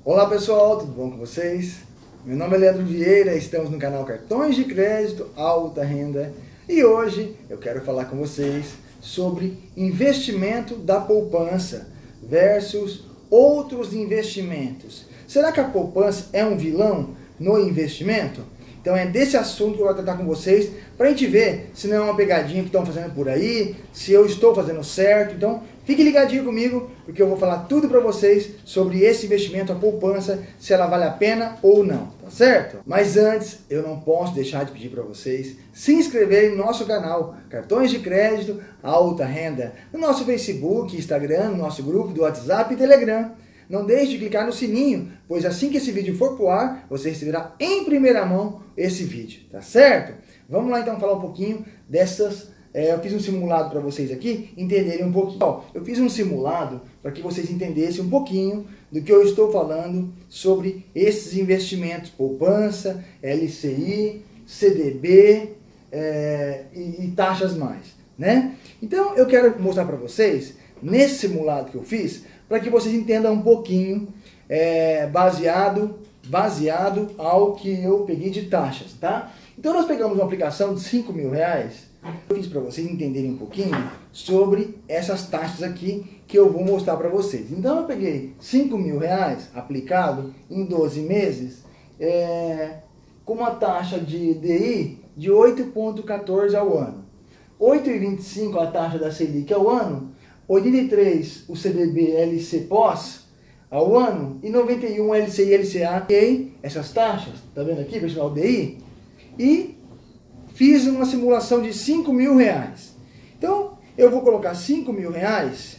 Olá pessoal, tudo bom com vocês? Meu nome é Leandro Vieira, estamos no canal Cartões de Crédito Alta Renda e hoje eu quero falar com vocês sobre investimento da poupança versus outros investimentos. Será que a poupança é um vilão no investimento? Então é desse assunto que eu vou tratar com vocês, para a gente ver se não é uma pegadinha que estão fazendo por aí, se eu estou fazendo certo. Então fique ligadinho comigo, porque eu vou falar tudo para vocês sobre esse investimento, a poupança, se ela vale a pena ou não, tá certo? Mas antes, eu não posso deixar de pedir para vocês se inscreverem no nosso canal Cartões de Crédito Alta Renda, no nosso Facebook, Instagram, no nosso grupo do WhatsApp e Telegram. Não deixe de clicar no sininho, pois assim que esse vídeo for pro ar, você receberá em primeira mão esse vídeo, tá certo? Vamos lá então falar um pouquinho dessas... eu fiz um simulado para vocês aqui entenderem um pouquinho. Eu fiz um simulado para que vocês entendessem um pouquinho do que eu estou falando sobre esses investimentos, poupança, LCI, CDB e taxas mais, né? Então eu quero mostrar para vocês, nesse simulado que eu fiz, para que vocês entendam um pouquinho, baseado ao que eu peguei de taxas, tá? Então nós pegamos uma aplicação de R$5.000, eu fiz para vocês entenderem um pouquinho sobre essas taxas aqui que eu vou mostrar para vocês. Então eu peguei R$5.000 aplicado em 12 meses, com uma taxa de DI de 8,14 ao ano, 8,25 a taxa da Selic ao ano, 83 o CDB LC pós ao ano e 91 LCI LCA. Essas taxas, tá vendo aqui, pessoal, DI, e fiz uma simulação de R$5.000. Então eu vou colocar R$5.000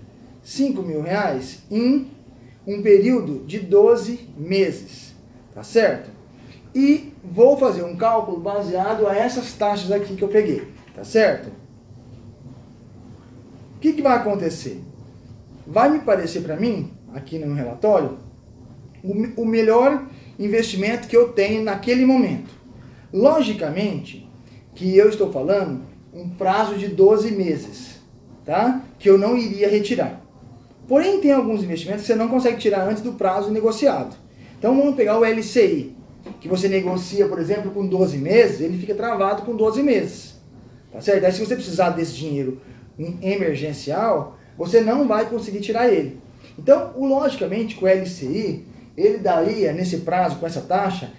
em um período de 12 meses, tá certo? E vou fazer um cálculo baseado a essas taxas aqui que eu peguei, tá certo? O que vai acontecer? Vai me parecer para mim, aqui no relatório, o melhor investimento que eu tenho naquele momento. Logicamente que eu estou falando um prazo de 12 meses, tá? Que eu não iria retirar. Porém, tem alguns investimentos que você não consegue tirar antes do prazo negociado. Então vamos pegar o LCI, que você negocia, por exemplo, com 12 meses, ele fica travado com 12 meses. Tá certo? Aí se você precisar desse dinheiro emergencial, você não vai conseguir tirar ele. Então, logicamente, com o LCI, ele daria, nesse prazo, com essa taxa,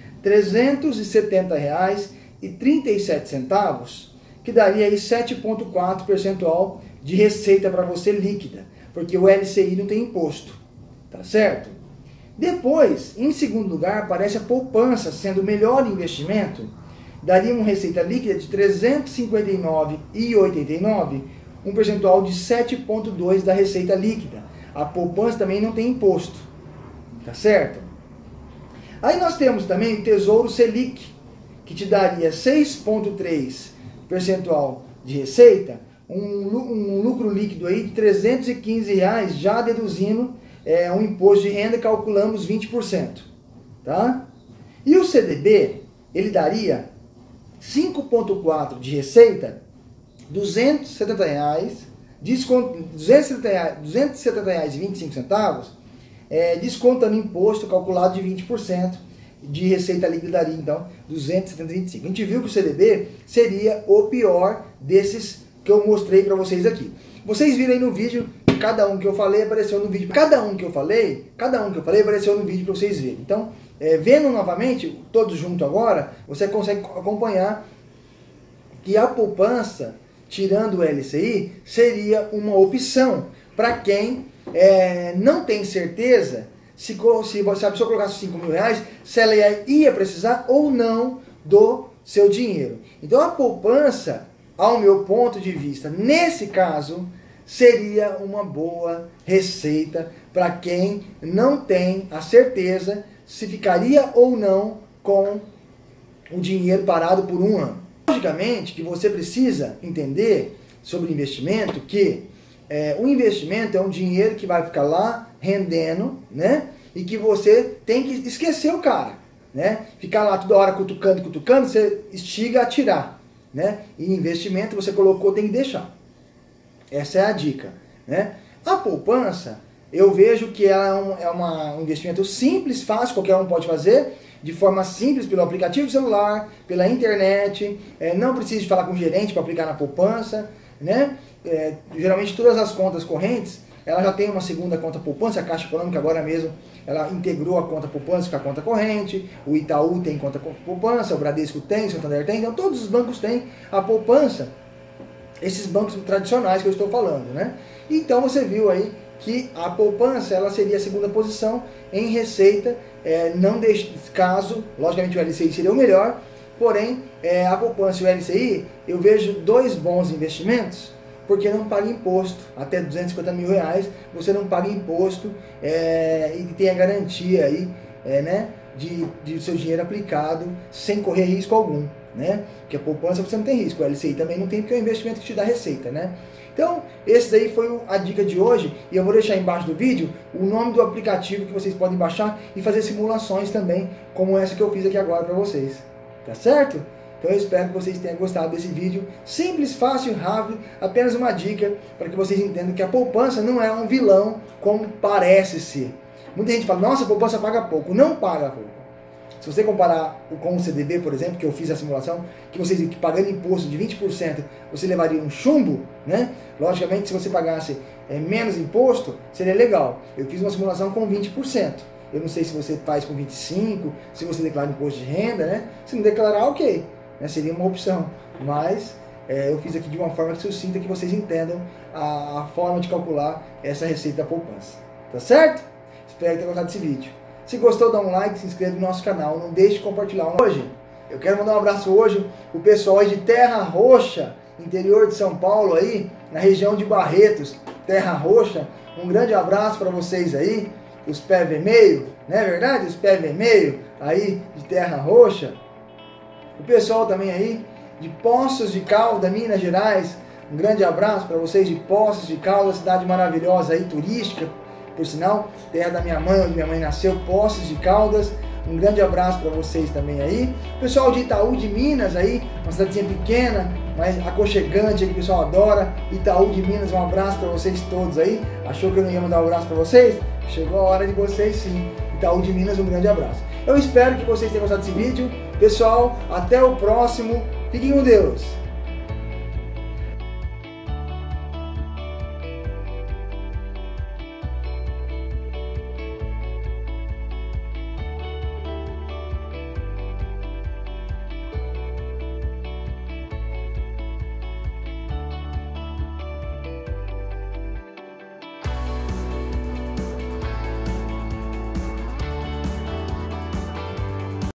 R$370,37, que daria aí 7,4% de receita para você líquida, porque o LCI não tem imposto, tá certo? Depois, em segundo lugar, aparece a poupança sendo o melhor investimento, daria uma receita líquida de R$359,89, um percentual de 7,2% da receita líquida. A poupança também não tem imposto, tá certo? Aí nós temos também o Tesouro Selic, que te daria 6,3% de receita, um lucro líquido aí de R$315, já deduzindo um imposto de renda, calculamos 20%, tá? E o CDB, ele daria 5,4% de receita, R$270,25, descontando imposto calculado de 20% de receita líquida, daria então 270,25. A gente viu que o CDB seria o pior desses que eu mostrei para vocês aqui. Vocês viram aí no vídeo, cada um que eu falei apareceu no vídeo. Cada um que eu falei apareceu no vídeo para vocês verem. Então, vendo novamente, todos juntos agora, você consegue acompanhar que a poupança, tirando o LCI, seria uma opção para quem não tem certeza se a pessoa colocasse R$5.000, se ela ia precisar ou não do seu dinheiro. Então a poupança, ao meu ponto de vista, nesse caso, seria uma boa receita para quem não tem a certeza se ficaria ou não com o dinheiro parado por um ano. Logicamente que você precisa entender sobre investimento que o investimento é um dinheiro que vai ficar lá rendendo, né? E que você tem que esquecer o cara, né? Ficar lá toda hora cutucando, você instiga a tirar, né? E investimento você colocou, tem que deixar. Essa é a dica, né? A poupança, eu vejo que ela é um investimento simples, fácil, qualquer um pode fazer, de forma simples, pelo aplicativo celular, pela internet, não precisa de falar com o gerente para aplicar na poupança, né? Geralmente todas as contas correntes, ela já tem uma segunda conta poupança, a Caixa Econômica agora mesmo, ela integrou a conta poupança com a conta corrente, o Itaú tem conta poupança, o Bradesco tem, o Santander tem, então todos os bancos têm a poupança, esses bancos tradicionais que eu estou falando, né? Então você viu aí que a poupança ela seria a segunda posição em receita, não deixe caso, logicamente o LCI seria o melhor, porém a poupança e o LCI eu vejo dois bons investimentos, porque não paga imposto, até 250 mil reais você não paga imposto e tem a garantia aí, né, de seu dinheiro aplicado sem correr risco algum, né? Porque a poupança você não tem risco, o LCI também não tem, porque é um investimento que te dá receita, né? Então, esse daí foi a dica de hoje, e eu vou deixar embaixo do vídeo o nome do aplicativo que vocês podem baixar e fazer simulações também, como essa que eu fiz aqui agora para vocês, tá certo? Então eu espero que vocês tenham gostado desse vídeo, simples, fácil, rápido, apenas uma dica para que vocês entendam que a poupança não é um vilão como parece ser. Muita gente fala, nossa, a poupança paga pouco, não paga pouco. Se você comparar com o CDB, por exemplo, que eu fiz a simulação, que vocês pagando imposto de 20%, você levaria um chumbo, né? Logicamente, se você pagasse menos imposto, seria legal. Eu fiz uma simulação com 20%. Eu não sei se você faz com 25%, se você declara imposto de renda, né? Se não declarar, ok, né? Seria uma opção. Mas eu fiz aqui de uma forma que sucinta, que vocês entendam a forma de calcular essa receita da poupança. Tá certo? Espero que tenham gostado desse vídeo. Se gostou, dá um like, se inscreve no nosso canal, não deixe de compartilhar. Hoje, eu quero mandar um abraço hoje o pessoal aí de Terra Roxa, interior de São Paulo aí, na região de Barretos, Terra Roxa. Um grande abraço para vocês aí, os pé vermelho, não é verdade? Os pé vermelho aí de Terra Roxa. O pessoal também aí de Poços de Caldas, Minas Gerais. Um grande abraço para vocês de Poços de Caldas, cidade maravilhosa aí, turística. Por sinal, terra da minha mãe, onde minha mãe nasceu, Poços de Caldas. Um grande abraço para vocês também aí. Pessoal de Itaú de Minas aí, uma cidadezinha pequena, mas aconchegante, que o pessoal adora. Itaú de Minas, um abraço para vocês todos aí. Achou que eu não ia mandar um abraço para vocês? Chegou a hora de vocês sim. Itaú de Minas, um grande abraço. Eu espero que vocês tenham gostado desse vídeo. Pessoal, até o próximo. Fiquem com Deus.